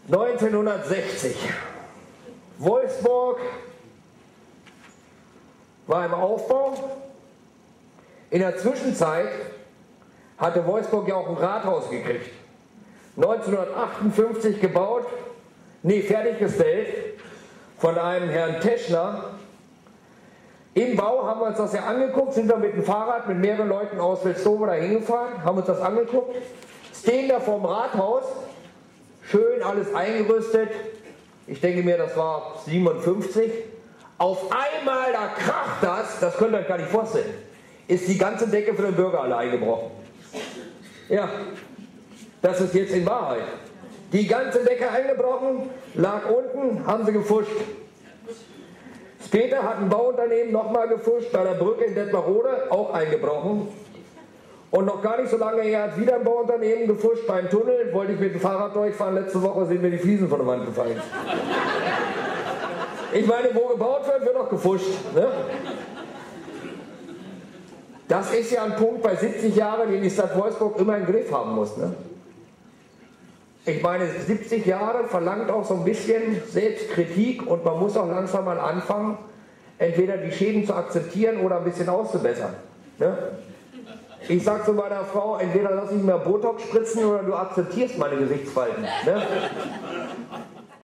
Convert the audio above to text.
1960. Wolfsburg war im Aufbau. In der Zwischenzeit hatte Wolfsburg ja auch ein Rathaus gekriegt. 1958 gebaut, fertiggestellt von einem Herrn Teschner. Im Bau haben wir uns das ja angeguckt, sind wir mit dem Fahrrad mit mehreren Leuten aus Wilsdorf da hingefahren, haben uns das angeguckt, stehen da vorm Rathaus, schön alles eingerüstet. Ich denke mir, das war 57. Auf einmal, da kracht das könnt ihr euch gar nicht vorstellen, ist die ganze Decke für den Bürger alle eingebrochen. Ja, das ist jetzt in Wahrheit. Die ganze Decke eingebrochen, lag unten, haben sie gefuscht. Später hat ein Bauunternehmen nochmal gefuscht, bei der Brücke in Detmarode, auch eingebrochen. Und noch gar nicht so lange her hat wieder ein Bauunternehmen gefuscht beim Tunnel, wollte ich mit dem Fahrrad durchfahren, letzte Woche sind mir die Fliesen von der Wand gefallen. Ich meine, wo gebaut wird, wird auch gefuscht. Ne? Das ist ja ein Punkt bei 70 Jahren, den die Stadt Wolfsburg immer im Griff haben muss. Ne? Ich meine, 70 Jahre verlangt auch so ein bisschen Selbstkritik und man muss auch langsam mal anfangen, entweder die Schäden zu akzeptieren oder ein bisschen auszubessern. Ne? Ich sage zu meiner Frau, entweder lass ich mir Botox spritzen oder du akzeptierst meine Gesichtsfalten. Ne?